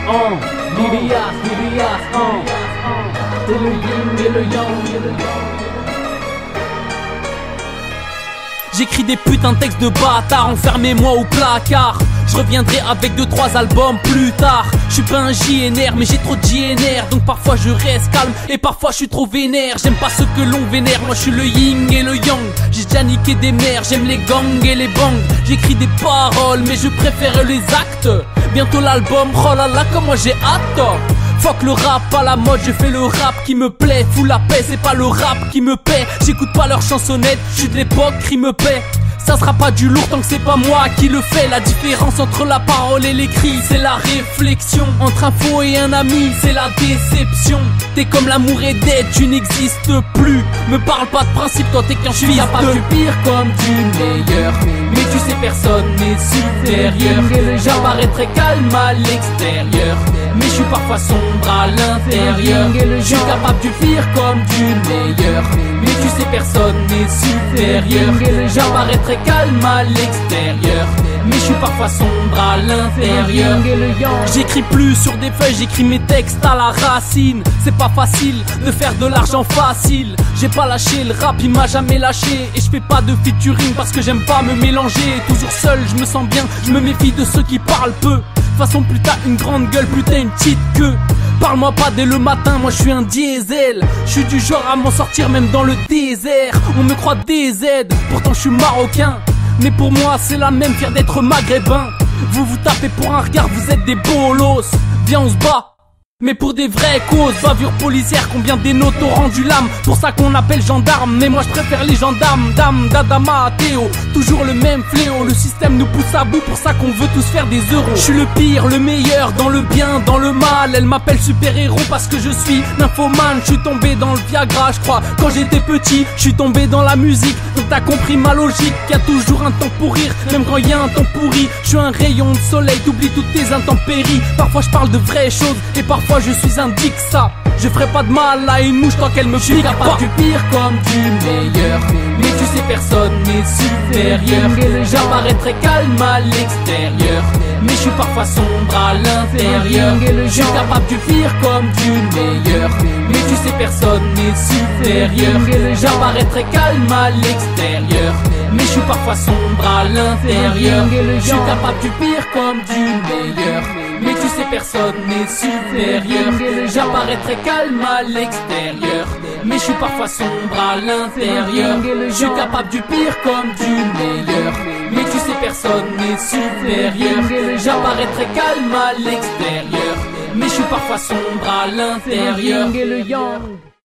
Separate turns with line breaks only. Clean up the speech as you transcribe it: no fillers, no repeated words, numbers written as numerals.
Lilias, t'es le yin et le yang.
J'écris des putains de textes de bâtard, enfermez-moi au placard. Je reviendrai avec 2-3 albums plus tard. Je suis pas un JNR mais j'ai trop de JNR, donc parfois je reste calme et parfois je suis trop vénère. J'aime pas ce que l'on vénère, moi je suis le yin et le yang. J'ai déjà niqué des mères, j'aime les gangs et les bangs. J'écris des paroles mais je préfère les actes. Bientôt l'album, oh là là comment j'ai hâte. Fuck le rap à la mode, je fais le rap qui me plaît. Fous la paix, c'est pas le rap qui me paie. J'écoute pas leurs chansonnettes, je suis de l'époque, cri me paie. Ça sera pas du lourd tant que c'est pas moi qui le fais. La différence entre la parole et l'écrit, c'est la réflexion. Entre un faux et un ami, c'est la déception. T'es comme l'amour est dead, tu n'existes plus. Me parle pas de principe, toi t'es qu'un fils de... Y'a pas du pire comme du meilleur, mais tu sais personne n'est supérieur. J'apparais très calme à l'extérieur, mais je suis parfois sombre à l'intérieur. Je suis capable du pire comme du meilleur, mais tu sais personne n'est supérieur. J'apparais très calme à l'extérieur, mais je suis parfois sombre à l'intérieur. J'écris plus sur des feuilles, j'écris mes textes à la racine. C'est pas facile de faire de l'argent facile. J'ai pas lâché, le rap il m'a jamais lâché. Et je fais pas de featuring parce que j'aime pas me mélanger. Toujours seul, je me sens bien, je me méfie de ceux qui parlent peu. De toute façon plus t'as une grande gueule, plus t'as une petite queue. Parle-moi pas dès le matin, moi je suis un diesel. Je suis du genre à m'en sortir même dans le désert. On me croit DZ, pourtant je suis marocain. Mais pour moi c'est la même, fier d'être maghrébin. Vous vous tapez pour un regard, vous êtes des bolos. Viens on se bat, mais pour des vraies causes. Bavure policière, combien des notes ont rendu l'âme. Pour ça qu'on appelle gendarme, mais moi je préfère les gendarmes. Dame, Dadama, Théo, toujours le même fléau. Le système nous pousse à bout, pour ça qu'on veut tous faire des euros. Je suis le pire, le meilleur, dans le bien, dans le mal. Elle m'appelle super-héros parce que je suis nymphomane. Je suis tombé dans le Viagra, je crois, quand j'étais petit. Je suis tombé dans la musique, donc t'as compris ma logique. Y'a toujours un temps pour rire, même quand y a un temps pourri. Je suis un rayon de soleil, t'oublies toutes tes intempéries. Parfois je parle de vraies choses, et parfois je suis un dixa. Je ferai pas de mal à une mouche tant qu'elle me pique. Je suis capable du pire comme du meilleur, mais tu sais personne n'est supérieur. J'apparais très calme à l'extérieur, mais je suis parfois sombre à l'intérieur. Je suis capable du pire comme du meilleur, mais tu sais personne n'est supérieur. J'apparais très calme à l'extérieur, mais je suis parfois sombre à l'intérieur. Je suis capable du pire comme du meilleur, mais tu sais personne n'est supérieur. J'apparais très calme à l'extérieur, mais je suis parfois sombre à l'intérieur. Je suis capable du pire comme du meilleur, mais tu sais personne n'est supérieur. J'apparais très calme à l'extérieur, mais je suis parfois sombre à l'intérieur.